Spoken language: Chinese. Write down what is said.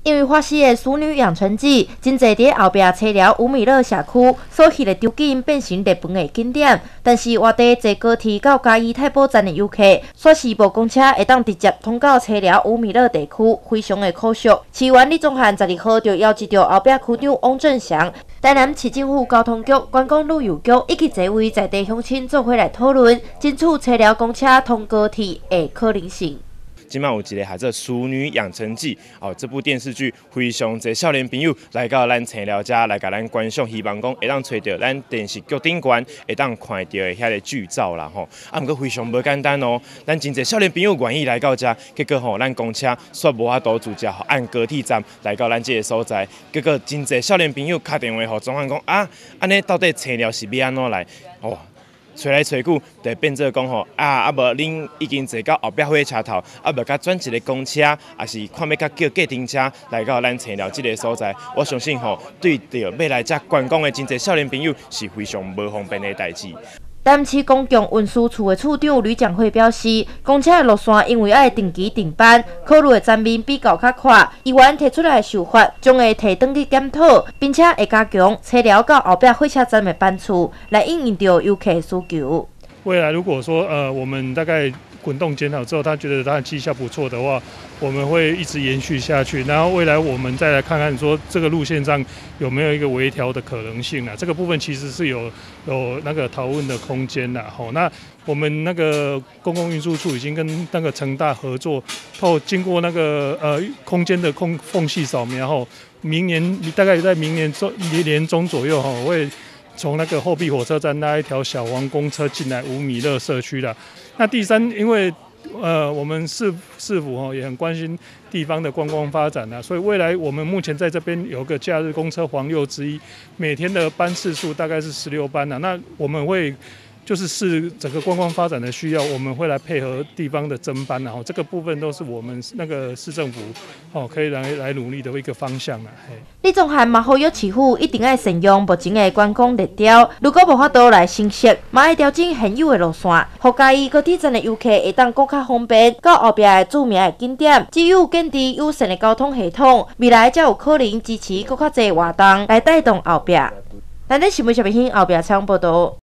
因为发生的淑女养成记，真侪伫后壁车寮五米勒社区所去的场景变成日本的景点，但是外地坐高铁到嘉义太保站的游客，却是无公车会当直接通到车寮五米勒地区，非常的可惜。市员李宗翰12号就邀集到后壁区长汪正祥、台南市政府交通局、观光旅游局以及侪位在地乡亲做伙来讨论，争取车寮公车通高铁的可能性。 今晚有一个叫做《淑女养成记》哦，这部电视剧非常侪少年朋友来到咱青寮遮来甲咱观赏，希望讲会当找到咱电视局顶悬会当看到的遐个剧照啦吼。啊，毋过非常无简单哦，咱真侪少年朋友愿意来到遮，结果吼咱公车煞无法度自驾按高铁站来到咱这个所在，结果真侪少年朋友打电话互总行讲啊，安尼到底青寮是要安怎来哦？找来找去，就变做讲吼无恁已经坐到后壁火车头，无甲转一个公车，也是看要甲叫计程车来到咱青寮这个所在。我相信吼，对着要来遮观光的真侪少年朋友是非常无方便的代志。 台南市公共运输处的处长吕蒋惠表示，公车的路线因为要定期定班，考虑的层面比较较宽，议员提出来的想法，将会提转去检讨，并且会加强车寮到后壁火车站的班次，来应应到游客的需求。 未来如果说我们大概滚动检讨之后，他觉得他的绩效不错的话，我们会一直延续下去。然后未来我们再来看看说这个路线上有没有一个微调的可能性啊？这个部分其实是有那个讨论的空间啦。好，那我们那个公共运输处已经跟那个成大合作，经过那个空间的缝隙扫描后，大概在明年年中左右哈会。从那个后壁火车站拉一条小黄公车进来5米勒社区啦。那第三，因为我们市府也很关心地方的观光发展啊，所以未来我们目前在这边有个假日公车黄6之一，每天的班次数大概是16班啊。那我们会就是整个观光发展的需要，我们会来配合地方的增班，然后这个部分都是我们那个市政府可以来努力的一个方向啦。 李宗翰嘛呼吁市府一定要善用目前的观光热潮，如果无法度来升级，嘛要调整现有的路线，互嘉义高铁站的游客会当更较方便到后壁的著名的景点。只有建立友善的交通系统，未来才有可能支持更较侪活动来带动后壁。咱的新闻小编后壁采访报道。